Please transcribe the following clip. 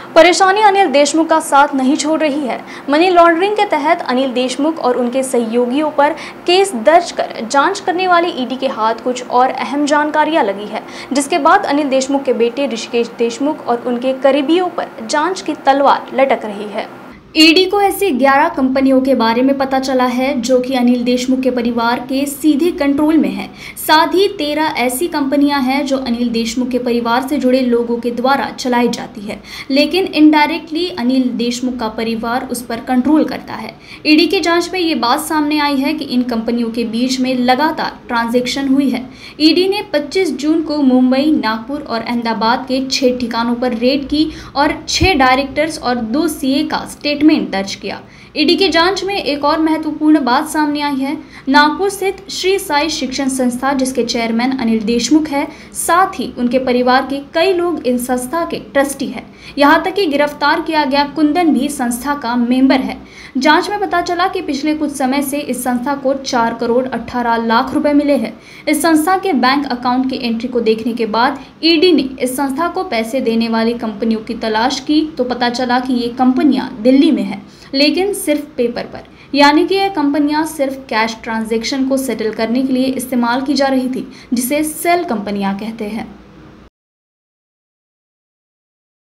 परेशानी अनिल देशमुख का साथ नहीं छोड़ रही है। मनी लॉन्ड्रिंग के तहत अनिल देशमुख और उनके सहयोगियों पर केस दर्ज कर जांच करने वाली ईडी के हाथ कुछ और अहम जानकारियां लगी है, जिसके बाद अनिल देशमुख के बेटे ऋषिकेश देशमुख और उनके करीबियों पर जांच की तलवार लटक रही है। ईडी को ऐसी 11 कंपनियों के बारे में पता चला है जो कि अनिल देशमुख के परिवार के सीधे कंट्रोल में है। साथ ही 13 ऐसी कंपनियां हैं जो अनिल देशमुख के परिवार से जुड़े लोगों के द्वारा चलाई जाती है, लेकिन इनडायरेक्टली अनिल देशमुख का परिवार उस पर कंट्रोल करता है। ईडी की जांच में ये बात सामने आई है कि इन कंपनियों के बीच में लगातार ट्रांजैक्शन हुई है। ईडी ने 25 जून को मुंबई, नागपुर और अहमदाबाद के 6 ठिकानों पर रेड की और 6 डायरेक्टर्स और 2 सीए का स्टेटमेंट दर्ज किया। ईडी की जांच में एक और महत्वपूर्ण बात सामने आई है। नागपुर स्थित श्री साई शिक्षण संस्था, जिसके चेयरमैन अनिल देशमुख है, साथ ही उनके परिवार के कई लोग इस संस्था के ट्रस्टी हैं। यहां तक कि गिरफ्तार किया गया कुंदन भी संस्था का मेंबर है। जांच में पता चला कि पिछले कुछ समय से इस संस्था को 4 करोड़ 18 लाख रुपए मिले हैं। इस संस्था के बैंक अकाउंट की एंट्री को देखने के बाद ईडी ने इस संस्था को पैसे देने वाली कंपनियों की तलाश की तो पता चला कि ये कंपनियां दिल्ली में हैं, लेकिन सिर्फ पेपर पर, यानी कि ये कंपनियां सिर्फ कैश ट्रांजैक्शन को सेटल करने के लिए इस्तेमाल की जा रही थी, जिसे सेल कंपनियां कहते हैं।